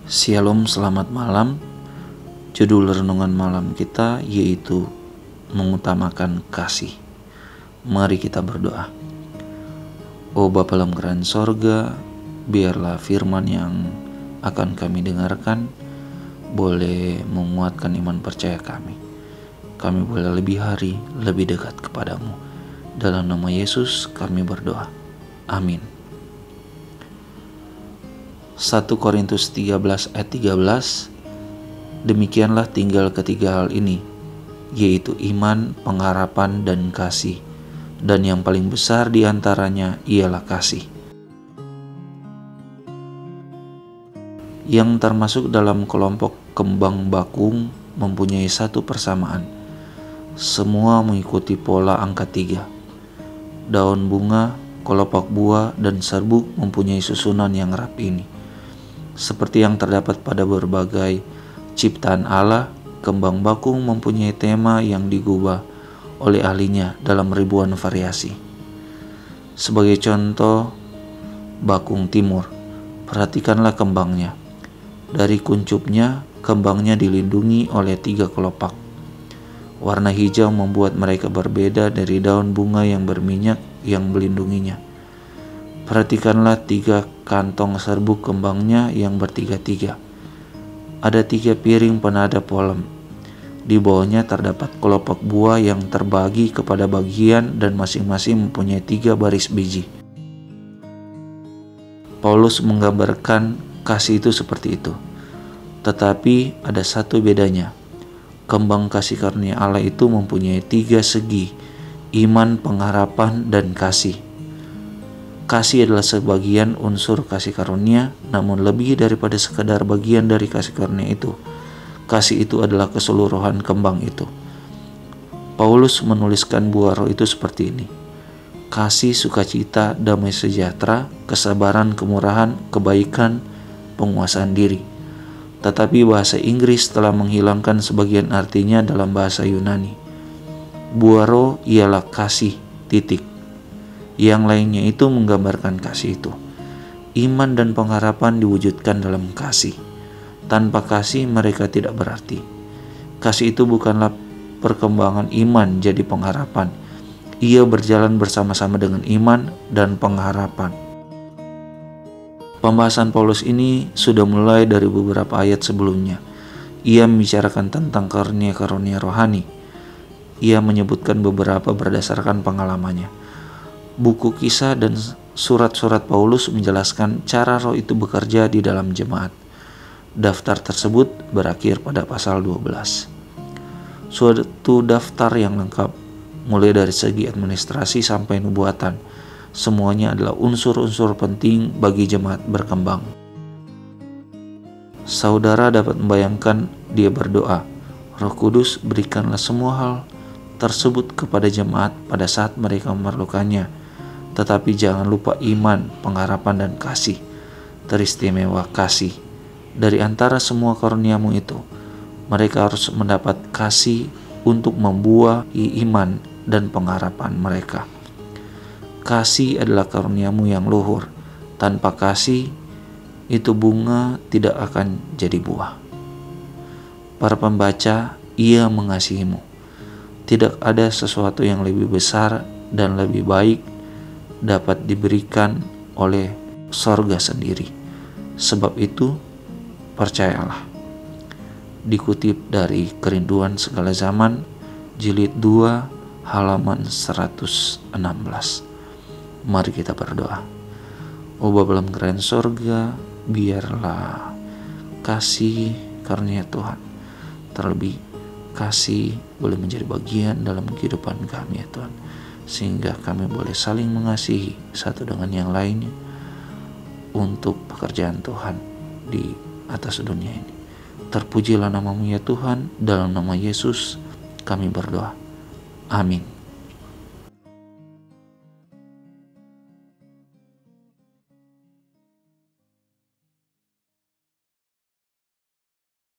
Shalom, selamat malam. Judul renungan malam kita yaitu mengutamakan kasih. Mari kita berdoa. Oh Bapa dalam kerajaan sorga, biarlah firman yang akan kami dengarkan boleh menguatkan iman percaya kami. Kami boleh lebih hari, lebih dekat kepadamu. Dalam nama Yesus kami berdoa. Amin. 1 Korintus 13 ayat 13, demikianlah tinggal ketiga hal ini, yaitu iman, pengharapan, dan kasih. Dan yang paling besar di antaranya ialah kasih. Yang termasuk dalam kelompok kembang bakung mempunyai satu persamaan. Semua mengikuti pola angka 3. Daun bunga, kelopak buah, dan serbuk mempunyai susunan yang rapi ini. Seperti yang terdapat pada berbagai ciptaan Allah, kembang bakung mempunyai tema yang digubah oleh ahlinya dalam ribuan variasi. Sebagai contoh, bakung timur, perhatikanlah kembangnya. Dari kuncupnya, kembangnya dilindungi oleh 3 kelopak. Warna hijau membuat mereka berbeda dari daun bunga yang berminyak yang melindunginya. Perhatikanlah 3 kantong serbuk kembangnya yang bertiga-tiga. Ada 3 piring penada polem. Di bawahnya terdapat kelopak buah yang terbagi kepada bagian dan masing-masing mempunyai 3 baris biji. Paulus menggambarkan kasih itu seperti itu. Tetapi ada satu bedanya. Kembang kasih karunia Allah itu mempunyai 3 segi: iman, pengharapan, dan kasih. Kasih adalah sebagian unsur kasih karunia, namun lebih daripada sekadar bagian dari kasih karunia itu. Kasih itu adalah keseluruhan kembang itu. Paulus menuliskan buah roh itu seperti ini: kasih, sukacita, damai sejahtera, kesabaran, kemurahan, kebaikan, penguasaan diri. Tetapi bahasa Inggris telah menghilangkan sebagian artinya dalam bahasa Yunani. Buah roh ialah kasih, titik. Yang lainnya itu menggambarkan kasih itu. Iman dan pengharapan diwujudkan dalam kasih. Tanpa kasih mereka tidak berarti. Kasih itu bukanlah perkembangan iman jadi pengharapan. Ia berjalan bersama-sama dengan iman dan pengharapan. Pembahasan Paulus ini sudah mulai dari beberapa ayat sebelumnya. Ia membicarakan tentang karunia-karunia rohani. Ia menyebutkan beberapa berdasarkan pengalamannya. Buku kisah dan surat-surat Paulus menjelaskan cara roh itu bekerja di dalam jemaat. Daftar tersebut berakhir pada pasal 12. Suatu daftar yang lengkap, mulai dari segi administrasi sampai nubuatan. Semuanya adalah unsur-unsur penting bagi jemaat berkembang. Saudara dapat membayangkan dia berdoa, Roh Kudus berikanlah semua hal tersebut kepada jemaat pada saat mereka memerlukannya. Tetapi jangan lupa iman, pengharapan, dan kasih. Teristimewa kasih. Dari antara semua karuniamu itu, mereka harus mendapat kasih untuk membuahi iman dan pengharapan mereka. Kasih adalah karuniamu yang luhur. Tanpa kasih, itu bunga tidak akan jadi buah. Para pembaca, ia mengasihimu. Tidak ada sesuatu yang lebih besar dan lebih baik dapat diberikan oleh sorga sendiri. Sebab itu, percayalah. Dikutip dari Kerinduan Segala Zaman, jilid 2, halaman 116. Mari kita berdoa. Oh Bapa dalam kerajaan sorga, biarlah kasih karunia Tuhan, terlebih kasih boleh menjadi bagian dalam kehidupan kami ya Tuhan, sehingga kami boleh saling mengasihi satu dengan yang lainnya untuk pekerjaan Tuhan di atas dunia ini. Terpujilah nama-Mu ya Tuhan, dalam nama Yesus kami berdoa. Amin.